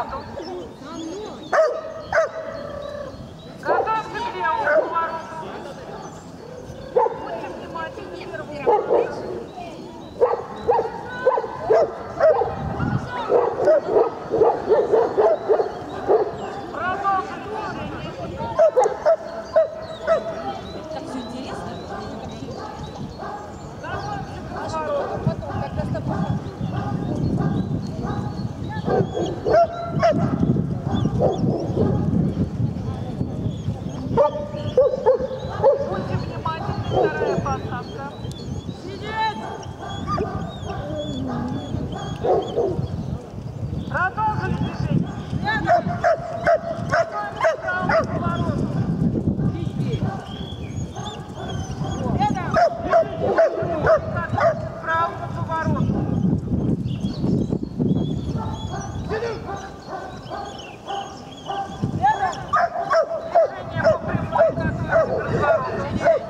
повороту. Готовься к левому повороту. Будьте внимательны к первому повороту. Продолжим движение. Так все интересно. Готовься к повороту. Потом, когда с тобой. Будьте внимательны, вторая посадка. Сидеть! Продолжим движение. Готовимся к правому повороту. К правому повороту. Движение по прямой, готовимся к развороту.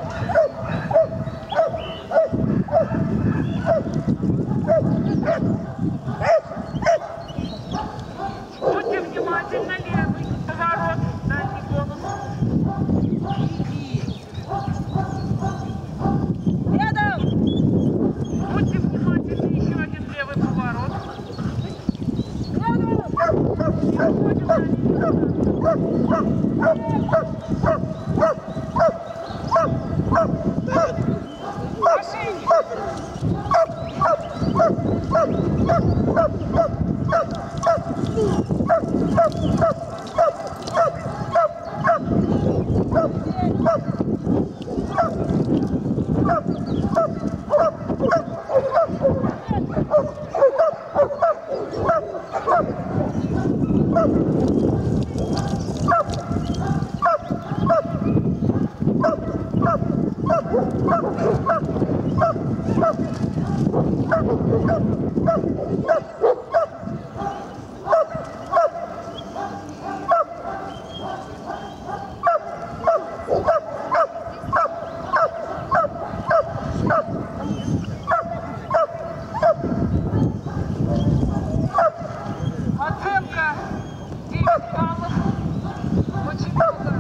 Будьте внимательны, левый поворот, дальний конус. Будьте внимательны, еще один левый поворот. Уходим на линию. Оценка 9 баллов. Очень много